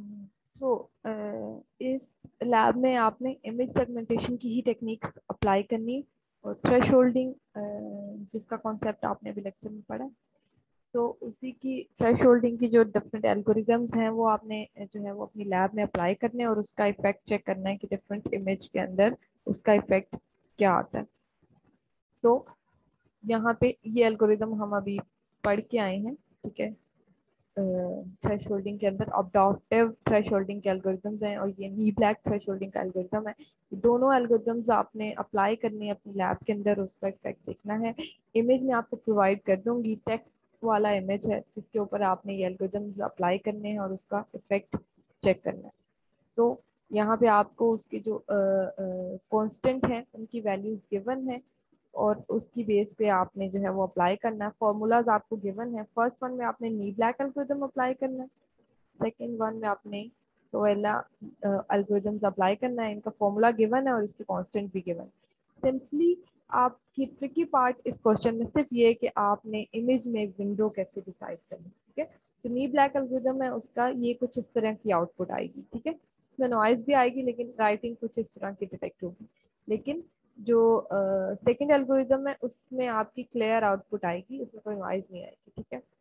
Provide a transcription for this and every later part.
तो इस लैब में आपने इमेज सेगमेंटेशन की ही टेक्निक्स अप्लाई करनी और थ्रेशोल्डिंग जिसका कॉन्सेप्ट आपने अभी लेक्चर में पढ़ा, तो उसी की थ्रेशोल्डिंग की जो डिफरेंट एल्गोरिदम्स हैं वो आपने जो है वो अपनी लैब में अप्लाई करने और उसका इफेक्ट चेक करना है कि डिफरेंट इमेज के अंदर उसका इफेक्ट क्या आता है। सो यहाँ पे ये एल्गोरिदम हम अभी पढ़ के आए हैं, ठीक है। थ्रेशोल्डिंग के अंदर अडॉप्टिव थ्रेशोल्डिंग के एल्गोरिदम्स हैं और ये नी ब्लैक थ्रेशोल्डिंग का एल्गोरिदम है। दोनों एल्गोरिदम्स आपने अप्लाई करने हैं अपनी लैब के अंदर, उसका इफेक्ट देखना है। इमेज में आपको प्रोवाइड कर दूंगी, टेक्स्ट वाला इमेज है जिसके ऊपर आपने ये एल्गोरिदम्स अप्लाई करने हैं और उसका इफेक्ट चेक करना है। सो यहाँ पे आपको उसके जो कांस्टेंट हैं उनकी वैल्यूज गिवन है और उसकी बेस पे आपने जो है वो अप्लाई करना है। फॉर्मूलाज आपको गिवन है। फर्स्ट वन में आपने नी ब्लैक एल्गोरिथम अप्लाई करना है, सेकेंड वन में आपने सोएला एल्गोरिथम्स अप्लाई करना है। इनका फॉर्मूला गिवन है और इसकी कांस्टेंट भी गिवन है। सिंपली आपकी ट्रिकी पार्ट इस क्वेश्चन में सिर्फ ये है कि आपने इमेज में विंडो कैसे डिसाइड करनी है, ठीक है। जो नी ब्लैक एल्गोरिथम है उसका ये कुछ इस तरह की आउटपुट आएगी, ठीक है। इसमें नॉइज भी आएगी लेकिन राइटिंग कुछ इस तरह की डिटेक्ट होगी। लेकिन जो सेकंड एल्गोरिथम है उसमें आपकी क्लियर आउटपुट आएगी, उसमें कोई नॉइज नहीं आएगी, ठीक है।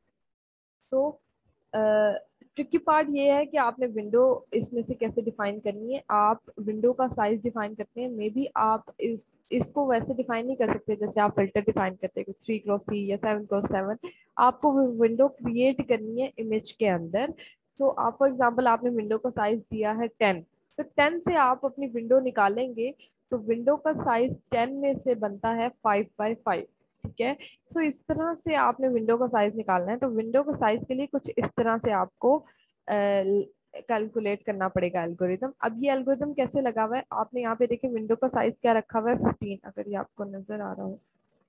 तो ट्रिकी पार्ट ये है कि आपने विंडो इसमें से कैसे डिफाइन करनी है। आप विंडो का साइज डिफाइन करते हैं, मे बी आप इसको वैसे डिफाइन नहीं कर सकते जैसे आप फिल्टर डिफाइन करते हैं 3x3 या 7x7। आपको विंडो क्रिएट करनी है इमेज के अंदर। सो आप फॉर एग्जांपल आपने विंडो का साइज दिया है 10, तो 10 से आप अपनी विंडो निकालेंगे तो विंडो का साइज 10 में से बनता है 5x5, ठीक है। सो इस तरह से आपने विंडो का साइज निकालना है। तो विंडो का साइज के लिए कुछ इस तरह से आपको कैलकुलेट करना पड़ेगा एल्गोरिदम। अब ये एल्गोरिदम कैसे लगा हुआ है, आपने यहाँ पे देखिए विंडो का साइज क्या रखा हुआ है 15, अगर ये आपको नजर आ रहा हो,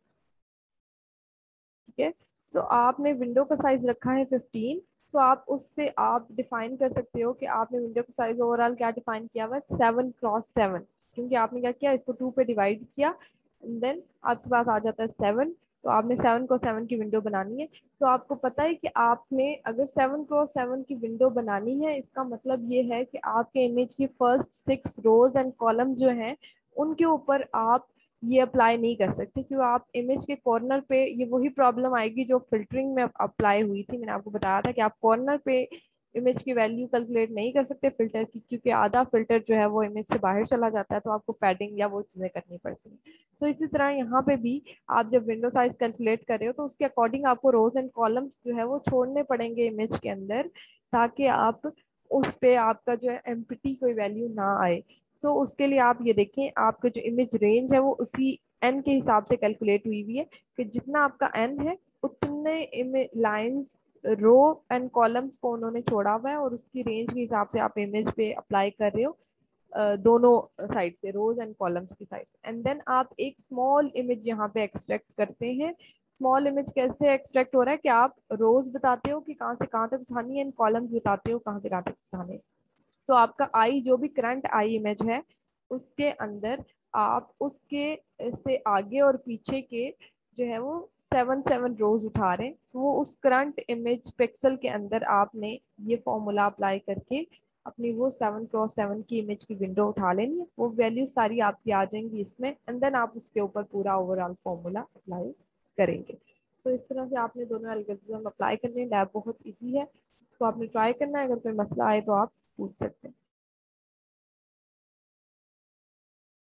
ठीक है। सो आपने विंडो का साइज रखा है 15। सो आप उससे आप डिफाइन कर सकते हो कि आपने विंडो का साइज ओवरऑल क्या डिफाइन किया हुआ है 7x7, क्योंकि आपने क्या किया, इसको 2 पे डिवाइड किया एंड देन आपके पास आ जाता है 7। तो आपने 7x7 की विंडो बनानी है। तो आपको पता है कि आपने अगर 7x7 की विंडो बनानी है, इसका मतलब ये है कि आपके इमेज की फर्स्ट 6 रोज एंड कॉलम्स जो हैं उनके ऊपर आप ये अप्लाई नहीं कर सकते, क्योंकि आप इमेज के कॉर्नर पे, ये वही प्रॉब्लम आएगी जो फिल्टरिंग में अप्लाई हुई थी। मैंने आपको बताया था कि आप कॉर्नर पे इमेज की वैल्यू कैलकुलेट नहीं कर सकते फिल्टर की, क्योंकि आधा फिल्टर जो है वो इमेज से बाहर चला जाता है, तो आपको पैडिंग या वो चीजें करनी पड़ती हैं। तो इसी तरह यहाँ पे भी आप जब विंडो साइज कैलकुलेट कर रहे हो तो उसके अकॉर्डिंग आपको रोज एंड कॉलम्स जो है वो छोड़ने पड़ेंगे इमेज के अंदर, ताकि आप उस पे आपका जो है एम्प्टी कोई वैल्यू ना आए। सो उसके लिए आप ये देखें, आपका जो इमेज रेंज है वो उसी एन के हिसाब से कैलकुलेट हुई हुई है कि जितना आपका एन है उतने लाइंस रो एंड कॉलम्स को उन्होंने छोड़ा हुआ है और उसकी रेंज के हिसाब से आप इमेज पे अप्लाई कर रहे हो, दोनों साइड से, रोज एंड कॉलम्स की साइड से। एंड देन आप एक स्मॉल इमेज यहाँ पे एक्सट्रैक्ट करते हैं। स्मॉल इमेज कैसे एक्सट्रैक्ट हो रहा है कि आप रोज बताते हो कि कहाँ से कहाँ तक उठानी है एंड कॉलम्स बताते हो कहाँ से कहाँ तक उठाने। तो आपका आई जो भी करंट आई इमेज है उसके अंदर आप उसके से आगे और पीछे के जो है वो 7 रोज उठा रहे हैं। तो वो उस करंट इमेज पिक्सल के अंदर आपने ये फॉर्मूला अप्लाई करके अपनी वो 7x7 की इमेज की विंडो उठा लेनी है। वो वैल्यू सारी आपकी आ जाएंगी इसमें एंड देन आप उसके ऊपर पूरा ओवरऑल फॉर्मूला अप्लाई करेंगे। तो इस तरह से आपने दोनों एल्गोरिथम अप्लाई करने हैं। लैब बहुत इजी है, इसको आपने ट्राई करना है। अगर कोई मसला आए तो आप पूछ सकते हैं।